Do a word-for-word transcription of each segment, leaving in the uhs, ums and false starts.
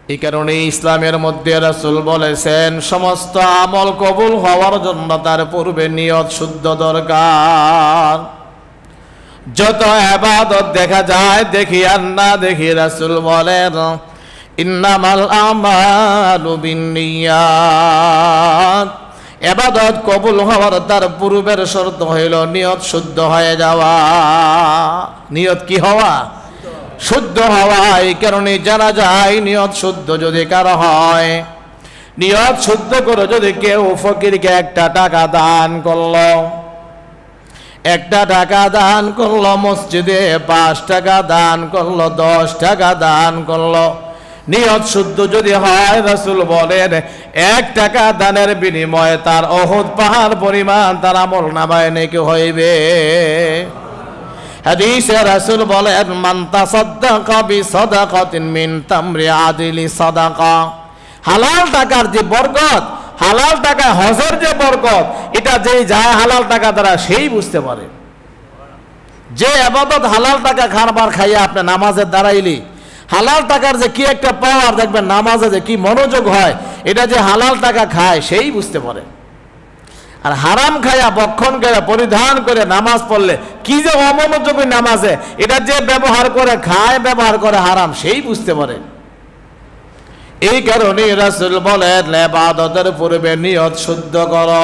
এই কারণে ইসলামের মধ্যে রাসূল বলেছেন সমস্ত আমল কবুল হওয়ার জন্য তার পূর্বে নিয়ত শুদ্ধ দরকার। যত ইবাদত দেখা যায় দেখি আর না দেখি, রাসূল বলেন ইন্নামাল আমালু বিন্নিয়াত। ইবাদত কবুল হওয়ার তার পূর্বের শর্ত হইল নিয়ত শুদ্ধ হয়ে যাওয়া। নিয়ত কি হওয়া? শুদ্ধ হওয়া। এই কারণে জানা যায় নিয়ত শুদ্ধ যদি কারো হয়, নিয়ত শুদ্ধ করে যদি কেউ ফকিরকে একটা টাকা দান করলো, একটা টাকা দান করলো, মসজিদে পাঁচ টাকা দান করলো, দশ টাকা দান করলো, নিয়ত শুদ্ধ যদি হয় রাসূল বলেন এক টাকা দানের বিনিময়ে তার উহুদ পাহাড় পরিমাণ তার আমল নামায় নেকি হইবে। হাদিসে রাসূল বলেন মান তাসাদ্দাকা বিসাদাকাতিন মিন তামরি আদিলি সাদাকা। হালাল টাকার যে বরকত, হালাল টাকা হজের যে বরকত, এটা যেই যায় হালাল টাকা দ্বারা সেই বুঝতে পারে। যে ইবাদত হালাল টাকা খাবার খাইয়া আপনি নামাজে দাঁড়াইলি, হালাল টাকার যে কি একটা পাওয়ার দেখবেন, নামাজে যে কি মনোযোগ হয়, এটা যে হালাল টাকা খায় সেই বুঝতে পারে। আর হারাম খায়া বক্ষণ করে পরিধান করে নামাজ পড়লে কি যে অমনোযোগী নামাজে, এটা যে ব্যবহার করে খায় ব্যবহার করে হারাম সেই বুঝতে পারে। এই কারণে রাসূল বলেন ইবাদতের পূর্বে নিয়ত শুদ্ধ করো।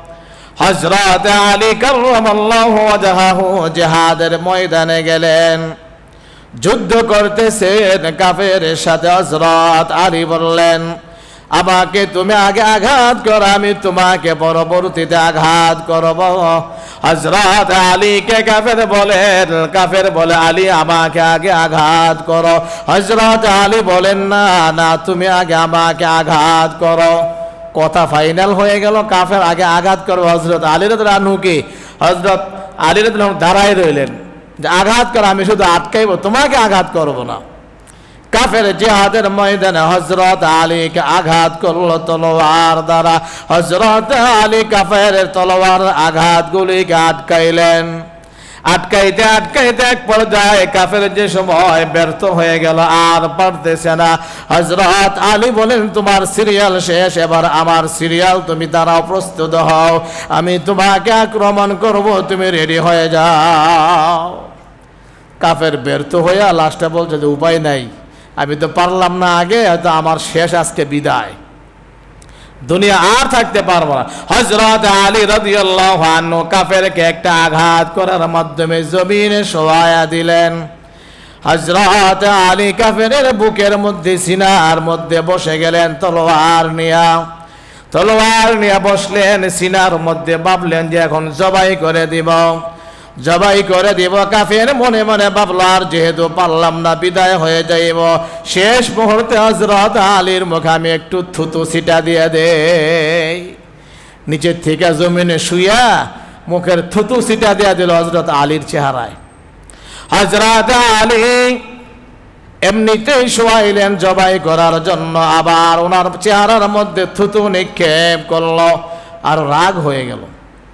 হযরত আলী কাররামাল্লাহু ওয়াজহাহু জিহাদের ময়দানে গেলেন, যুদ্ধ করতেছেন কাফেরের সাথে। হযরত আলী বললেন আমাকে তুমি আগে আঘাত করো, আমি তোমাকে পরবর্তীতে আঘাত করব। হযরত আলীকে কাফের বলেন, কাফের বলে আলী আমাকে আগে আঘাত করো। হযরত আলী বলেন না না, তুমি আগে আমাকে আঘাত করো। কথা ফাইনাল হয়ে গেল, কাফের আগে আঘাত করো। হযরত আলী রাদিয়াল্লাহু আনহু কি হযরত আলী রাদিয়াল্লাহু আনহু দাঁড়ায় রইলেন যে আঘাত করো, আমি শুধু আটকাইব, তোমাকে আঘাত করব না। কাফের জিহাদের ময়দানে হযরত আলীকে আঘাত করলো তলোয়ার দ্বারা। হযরত আলী কাফের তলোয়ার আঘাতগুলিকে আটকাইলেন। আটকাইতে আটকাইতে এক পর্যায়ে কাফের যে সময় ব্যর্থ হয়ে গেল, আর পারতেছে না। হযরত আলী বলেন তোমার সিরিয়াল শেষ, এবার আমার সিরিয়াল, তুমি দাঁড়াও, প্রস্তুত হও, আমি তোমাকে আক্রমণ করব, তুমি রেডি হয়ে যাও। কাফের ব্যর্থ হয়ে লাস্টে বলছে যে উপায় নাই, আমি তো পারলাম না আগে, হয়তো আমার শেষ আজকে বিদায়, দুনিয়া আর থাকতে পারবো না। হযরত আলী রাদিয়াল্লাহু আনহু কাফেরকে একটা আঘাত করার মাধ্যমে জমিনে শোয়ায়া দিলেন। হযরত আলী কাফেরের বুকের মধ্যে সিনার মধ্যে বসে গেলেন তলোয়ার নিয়া। তলোয়ার নিয়ে বসলেন সিনার মধ্যে, ভাবলেন যে এখন জবাই করে দিব, জবাই করে দিব। কাফের মনে মনে ভাবলো আর যেহেতু পারলাম না, বিদায় হয়ে যাইব। শেষ মুহূর্তে হযরত আলীর মুখে আমি একটু থুতু ছিটা দিয়ে দেই। নিচের থেকে জমিনে শুইয়া মুখের থুতু ছিটা দিয়ে দিল হযরত আলীর চেহারায়। হযরত আলী এমনিতেই শোয়াইলেন জবাই করার জন্য, আবার ওনার চেহারার মধ্যে থুতু নিক্ষেপ করলো, আর রাগ হয়ে গেল।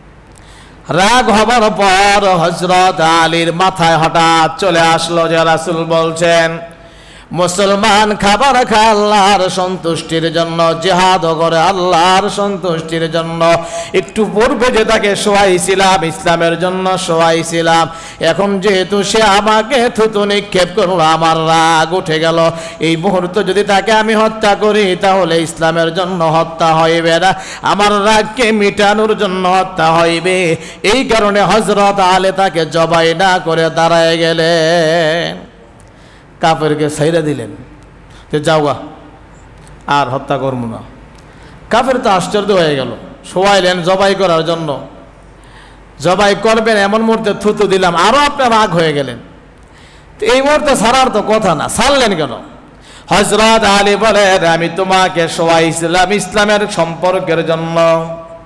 রাগ হবার পর হযরত আলীর মাথায় হঠাৎ চলে আসলো যে রাসূল বলছেন মুসলমান খাবার খায় আল্লাহর সন্তুষ্টির জন্য, জিহাদ করে আল্লাহর সন্তুষ্টির জন্য। একটু পূর্বে যে তাকে শোয়াইছিলাম ইসলামের জন্য শোয়াইছিলাম, এখন যেহেতু সে আমাকে থুতু নিক্ষেপ করলো, আমার রাগ উঠে গেল। এই মুহূর্তে যদি তাকে আমি হত্যা করি তাহলে ইসলামের জন্য হত্যা হইবে না, আমার রাগকে মিটানোর জন্য হত্যা হইবে। এই কারণে হযরত আলী তাকে জবাই না করে দাঁড়ায় গেলেন। কাফেরকে ছাইরা দিলেন যে যাওগা, আর হত্যা করবো না। কাফের তো আশ্চর্য হয়ে গেল, শোয়াইলেন জবাই করার জন্য, জবাই করবেন এমন মুহূর্তে থুতু দিলাম, আরো আপনার রাগ হয়ে গেলেন। তো এই মুহূর্তে ছাড়ার তো কথা না, ছাড়লেন কেন? হযরত আলী বলেন আমি তোমাকে শোয়াইছিলাম ইসলামের সম্পর্কের জন্য,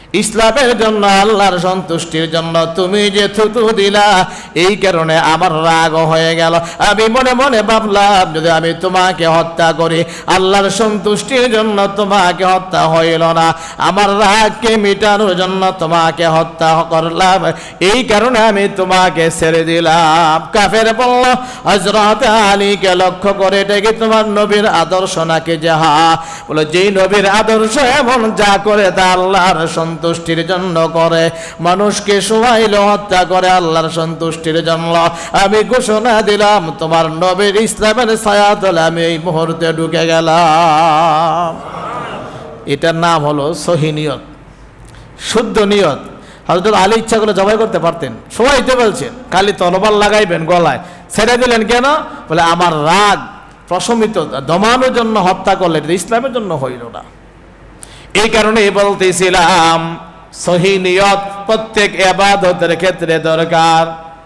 ইসলামের জন্য, আল্লাহর সন্তুষ্টির জন্য তুমি যে থুতু দিলা, এই কারণে আমার রাগ হয়ে গেল। আমি মনে মনে ভাবলাম যদি আমি তোমাকে হত্যা করি, আল্লাহর সন্তুষ্টির জন্য তোমাকে হত্যা হইল না, আমার রাগকে মিটানোর জন্য তোমাকে হত্যা করলাম, এই কারণে আমি তোমাকে ছেড়ে দিলাম। কাফের বলল হযরত আলীকে লক্ষ্য করে, এটা কি তোমার নবীর আদর্শ নাকি? যাহা বলে, যেই নবীর আদর্শ এমন যা করে তা আল্লাহর সন্তুষ্টির জন্য করে, মানুষকে শোনাইল হত্যা করে আল্লাহর সন্তুষ্টির জন্য। আমি ঘোষণা দিলাম তোমার নবীর ইসলামের ছায়াতলে আমি এই মুহূর্তে ঢুকে গেলাম। এটার নাম হলো সহি নিয়ত, শুদ্ধ নিয়ত। হযরত আলী ইচ্ছা করে জবাই করতে পারতেন, সবাই তো বলছেন খালি তরবার লাগাইবেন গলায়, ছেড়ে দিলেন কেন? বলে আমার রাগ প্রশমিত দমানোর জন্য হত্যা করলেন, ইসলামের জন্য হইল না। এই কারণে বলতেছিলাম সহি নিয়ত প্রত্যেক ইবাদতের ক্ষেত্রে দরকার।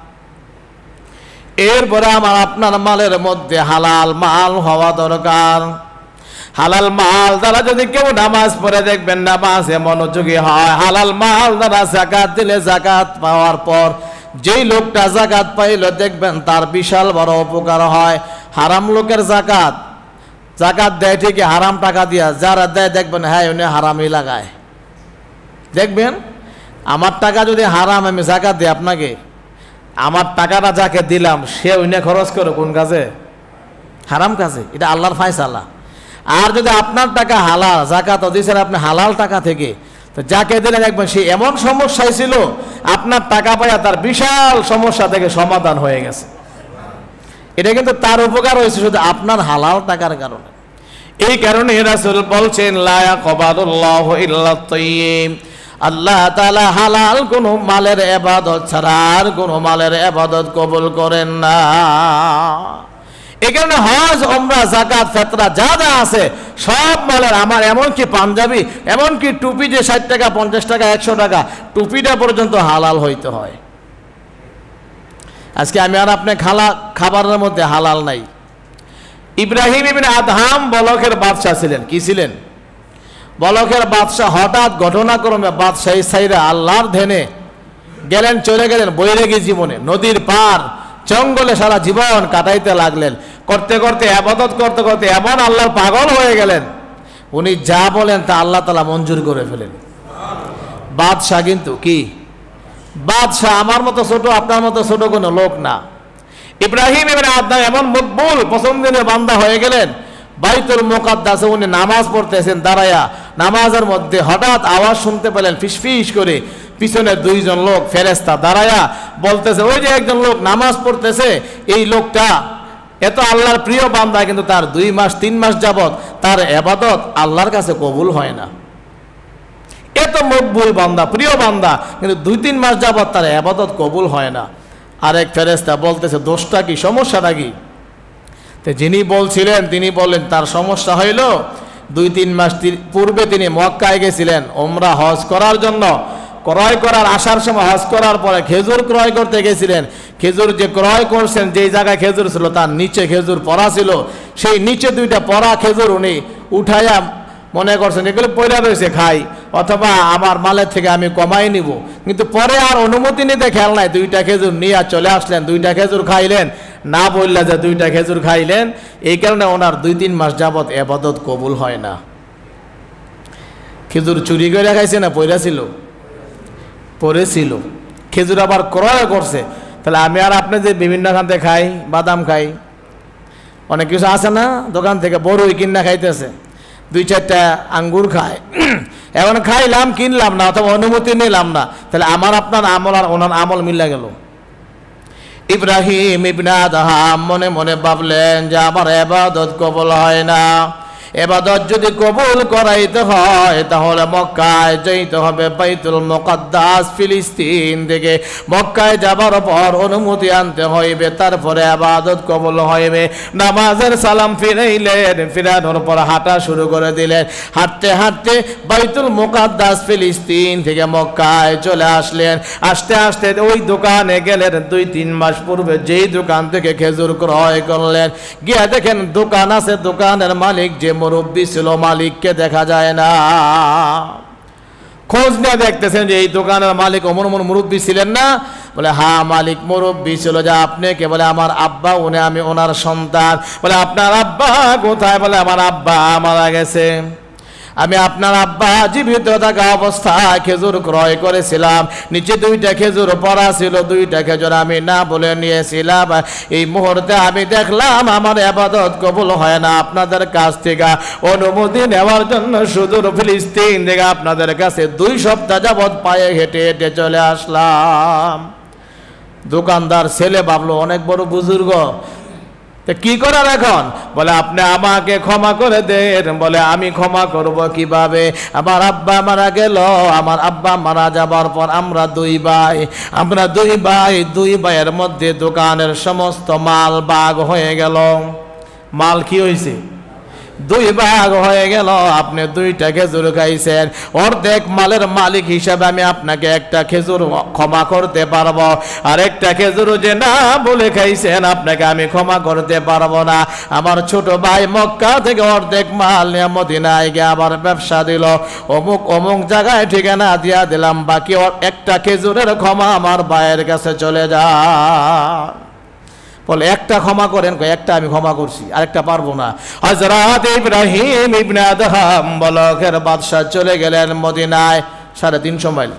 এরপরে আমার আপনার মালের মধ্যে হালাল মাল হওয়া দরকার। হালাল মাল দ্বারা যদি কেউ নামাজ পড়ে দেখবেন নামাজে মনোযোগী হয়, হালাল মাল দ্বারা যাকাত দিলে যাকাত পাওয়ার পর যেই লোকটা যাকাত পাইল দেখবেন তার বিশাল বড় উপকার হয়। হারাম লোকের যাকাত জাকাত দেয় ঠিকই, হারাম টাকা দিয়া যারা দেয় দেখবেন হ্যাঁ উনি হারামই লাগায়। দেখবেন আমার টাকা যদি হারাম আমি জাকাত দিই আপনাকে, আমার টাকাটা যাকে দিলাম সে উনি খরচ করে কোন কাজে? হারাম কাজে। এটা আল্লাহর ফায়সালা। আর যদি আপনার টাকা হালাল, জাকাত দিয়েছেন আপনি হালাল টাকা থেকে, তো যাকে দিলে দেখবেন সে এমন সমস্যায় ছিল আপনার টাকা পাইয়া তার বিশাল সমস্যা থেকে সমাধান হয়ে গেছে। এটা কিন্তু তার উপকার হয়েছে শুধু আপনার হালাল টাকার কারণে। এই কারণে রাসূল বলছেন লা ইয়াকবালুল্লাহু ইল্লা তাইয়্যিব, আল্লাহ তাআলা হালাল কোন মালের ইবাদত ছাড়া আর কোন মালের ইবাদত কবুল করেন না। এই কারণে হজ, ওমরা, যাকাত, ফিতরা যা যা আছে সব মালের আমার, এমনকি পাঞ্জাবি, এমনকি টুপি যে ষাট টাকা পঞ্চাশ টাকা একশো টাকা টুপিটা পর্যন্ত হালাল হইতে হয়। আজকে আমি আর আপনি খালা খাবারের মধ্যে হালাল নাই। ইব্রাহিম ইবনে আদহাম বলকের বাদশাহ ছিলেন। কি ছিলেন? বলকের বাদশাহ। হঠাৎ ঘটনাক্রমে বাদশাহী সাইরা আল্লাহর ধ্যানে গেলেন, চলে গেলেন বৈরাগী জীবনে, নদীর পার জঙ্গলে সারা জীবন কাটাইতে লাগলেন। করতে করতে ইবাদত করতে করতে এমন আল্লাহর পাগল হয়ে গেলেন, উনি যা বলেন তা আল্লাহ তাআলা মঞ্জুর করে ফেলেন। বাদশাহ কিন্তু কি বাদশাহ, আমার মতো ছোট আপনার মতো ছোট কোনো লোক না। ইব্রাহিম ইবনে আদহাম এমন মকবুল পছন্দের বান্দা হয়ে গেলেন, বাইতুল মুকাদ্দাসে উনি নামাজ পড়তেছেন দাঁড়ায়া, নামাজের মধ্যে হঠাৎ আওয়াজ শুনতে পেলেন ফিসফিস করে, পিছনে দুইজন লোক ফেরেশতা দাঁড়ায়া বলতেছে ওই যে একজন লোক নামাজ পড়তেছে, এই লোকটা এত আল্লাহর প্রিয় বান্দা কিন্তু তার দুই মাস তিন মাস যাবত তার ইবাদত আল্লাহর কাছে কবুল হয় না। এত মকবুল বান্দা, প্রিয় বান্দা, কিন্তু দুই তিন মাস যাবত তার ইবাদত কবুল হয় না। আরেক ফেরেশতা বলতেছে দোষটা কি, সমস্যাটা কি? তো যিনি বলছিলেন তিনি বললেন তার সমস্যা হইল দুই তিন মাস পূর্বে তিনি মক্কায় গেছিলেন ওমরা হজ করার জন্য। ক্রয় করার আসার সময় হজ করার পরে খেজুর ক্রয় করতে গেছিলেন। খেজুর যে ক্রয় করছেন, যেই জায়গায় খেজুর ছিল তার নিচে খেজুর পড়া ছিল, সেই নিচে দুইটা পড়া খেজুর উনি উঠাইয়া মনে করছেন এগুলো পয়রা রয়েছে খাই, অথবা আমার মালের থেকে আমি কমাই নিব। কিন্তু পরে আর অনুমতি নিতে খেয়াল নাই, দুইটা খেজুর নিয়ে চলে আসলেন, দুইটা খেজুর খাইলেন, না বললে যে দুইটা খেজুর খাইলেন। এই কারণে ওনার দুই তিন মাস যাবত ইবাদত কবুল হয় না। খেজুর চুরি করে খাইছে না পয়রা ছিল? পড়েছিল। খেজুর আবার ক্রয় করছে। তাহলে আমি আর আপনি যে বিভিন্ন খান থেকে খাই, বাদাম খাই, অনেক কিছু আছে না, দোকান থেকে বড়ই কিনা খাইতেছে, দুই চারটা আঙ্গুর খায়, এখন খাইলাম কিনলাম না অথবা অনুমতি নিলাম না, তাহলে আমার আপনার আমল আর ওনার আমল মিলে গেল। ইব্রাহিম ইবনে আদহাম মনে মনে ভাবলেন যে আমার ইবাদত কবুল হয় না। ইবাদত যদি কবুল করাইতে হয় তাহলে মক্কায় যাইতে হবে, বাইতুল মুকাদ্দাস ফিলিস্তিন থেকে মক্কায় যাবার পর অনুমতি আনতে হইবে, তারপরে ইবাদত কবুল হইবে। নামাজের সালাম ফিরাইলেন, ফিরানোর পর হাঁটা শুরু করে দিলেন। হাঁটতে হাঁটতে বাইতুল মুকাদ্দাস ফিলিস্তিন থেকে মক্কায় চলে আসলেন। আসতে আসতে ওই দোকানে গেলেন, দুই তিন মাস পূর্বে যেই দোকান থেকে খেজুর ক্রয় করলেন, গিয়ে দেখেন দোকান আছে, দোকানের মালিক যে মুরব্বী ছিল, মালিককে দেখা যায় না। খোঁজ নিয়ে দেখতেছেন যে এই দোকানের মালিক অমন অমন মুরব্বী ছিলেন না? বলে হ্যাঁ মালিক মুরব্বী ছিল। যা আপনি কে? বলে আমার আব্বা, উনি আমি ওনার সন্তান। বলে আপনার আব্বা কোথায়? বলে আমার আব্বা মারা গেছে। আমি আপনার আব্বা জীবিত থাকা অবস্থায় খেজুর ক্রয় করেছিলাম, নিচে দুইটা খেজুর পড়া ছিল, দুইটা খেজুর আমি না বলে নিয়েছিলাম। এই মুহূর্তে আমি দেখলাম আমার ইবাদত কবুল হয় না, আপনাদের কাছ থেকে অনুমতি নেওয়ার জন্য সুদূর ফিলিস্তিন থেকে আপনাদের কাছে দুই সপ্তাহ যাবৎ পায়ে হেঁটে হেঁটে চলে আসলাম। দোকানদার ছেলে ভাবলো অনেক বড় বুজুর্গ, কি করার এখন? বলে আপনি আমাকে ক্ষমা করে দেন। বলে আমি ক্ষমা করব কিভাবে? আমার আব্বা মারা গেল, আমার আব্বা মারা যাবার পর আমরা দুই ভাই, আমরা দুই ভাই দুই ভাইয়ের মধ্যে দোকানের সমস্ত মাল ভাগ হয়ে গেল। মাল কি হয়েছে? দুই ভাগ হয়ে গেল। আপনি দুইটা খেজুর খাইছেন, অর্ধেক মালের মালিক হিসাবে আমি আপনাকে একটা খেজুর ক্ষমা করতে পারবো, আর একটা খেজুর যে না বলে খাইছেন আপনাকে আমি ক্ষমা করতে পারবো না। আমার ছোট ভাই মক্কা থেকে অর্ধেক মাল নিয়ে মদিনায় গিয়ে আবার ব্যবসা দিল, অমুক অমুক জায়গায় ঠিকানা দিয়া দিলাম, বাকি একটা খেজুরের ক্ষমা আমার ভাইয়ের কাছে চলে যায়। বলে একটা ক্ষমা করেন, একটা আমি ক্ষমা করছি, আরেকটা পারবো না। হযরত ইব্রাহিম ইবনে আদহাম বলকের বাদশা চলে গেলেন মদিনায়, সাড়ে তিনশো মাইল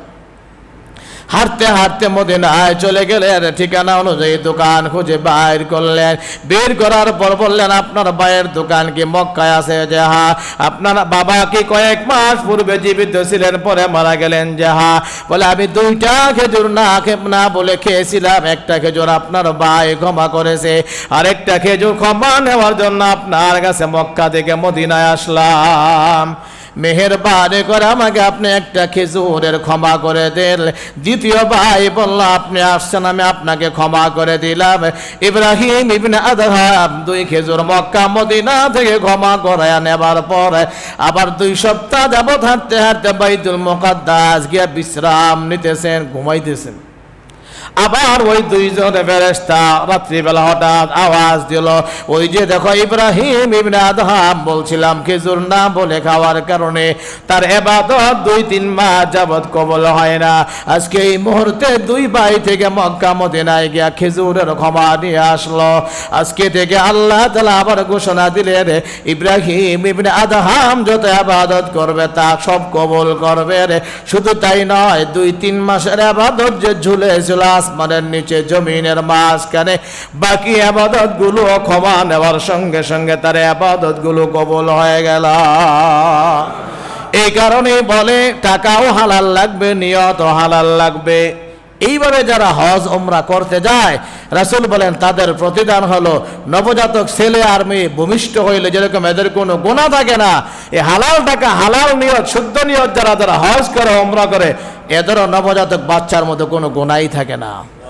হাঁটতে হাঁটতে মদিনায় চলে গেলেন। ঠিকানা অনুযায়ী দোকান খুঁজে বাইর করলেন, বের করার পর বললেন আপনার ভাইয়ের দোকান কি মক্কায় আছে? যে হ্যাঁ। আপনার বাবা কি কয়েক মাস পূর্বে জীবিত ছিলেন, পরে মারা গেলেন? যে হ্যাঁ। বলে আমি দুইটা খেজুর না না বলে খেয়েছিলাম, একটা খেজুর আপনার ভাই ক্ষমা করেছে, আর একটা খেজুর ক্ষমা নেওয়ার জন্য আপনার কাছে মক্কা থেকে মদিনায় আসলাম। মেহেরবানি করে আমাকে আপনি একটা খেজুরের ক্ষমা করে দেন। দ্বিতীয় ভাই বলল আপনি আসছেন, আমি আপনাকে ক্ষমা করে দিলাম। ইব্রাহিম ইবনে আদহাম দুই খেজুর মক্কা মদিনা থেকে ক্ষমা করায় নেবার পর আবার দুই সপ্তাহ যাবৎ হাঁটতে হাঁটতে বাইতুল মুকাদ্দাস গিয়ে বিশ্রাম নিতেছেন, ঘুমাইতেছেন। আবার ওই দুইজন ফেরেশতা রাত্রিবেলা হঠাৎ আওয়াজ দিল, ওই যে দেখো ইব্রাহিম ইবনে আদহাম বলছিলাম খেজুর না বলে খাওয়ার কারণে তার ইবাদত দুই তিন মাস যাবৎ কবুল হয় না, আজকে এই মুহূর্তে দুই ভাই থেকে মক্কা মদিনায় গিয়া খেজুরের ক্ষমা নিয়ে আসলো। আজকে থেকে আল্লাহ তাআলা আবার ঘোষণা দিলেন ইব্রাহিম ইবনে আদহাম যত ইবাদত করবে তা সব কবুল করবে। শুধু তাই নয়, দুই তিন মাসের ইবাদত যে ঝুলেছিল আসমানের নিচে জমিনের মাঝখানে, বাকি ইবাদত গুলো ক্ষমা নেওয়ার সঙ্গে সঙ্গে তার ইবাদত গুলো কবুল হয়ে গেল। এই কারণে বলে টাকাও হালাল লাগবে, নিয়তও হালাল লাগবে। এইভাবে যারা হজ উমরা করতে যায় রাসূল বলেন তাদের প্রতিদান হলো নবজাতক ছেলে আর মেয়ে ভূমিষ্ঠ হইলে যেরকম এদের কোনো গুনাহ থাকে না, এই হালাল টাকা হালাল নিয়ত শুদ্ধ নিয়ত যারা যারা হজ করে উমরা করে এদেরও নবজাতক বাচ্চার মতো কোনো গুনাহই থাকে না।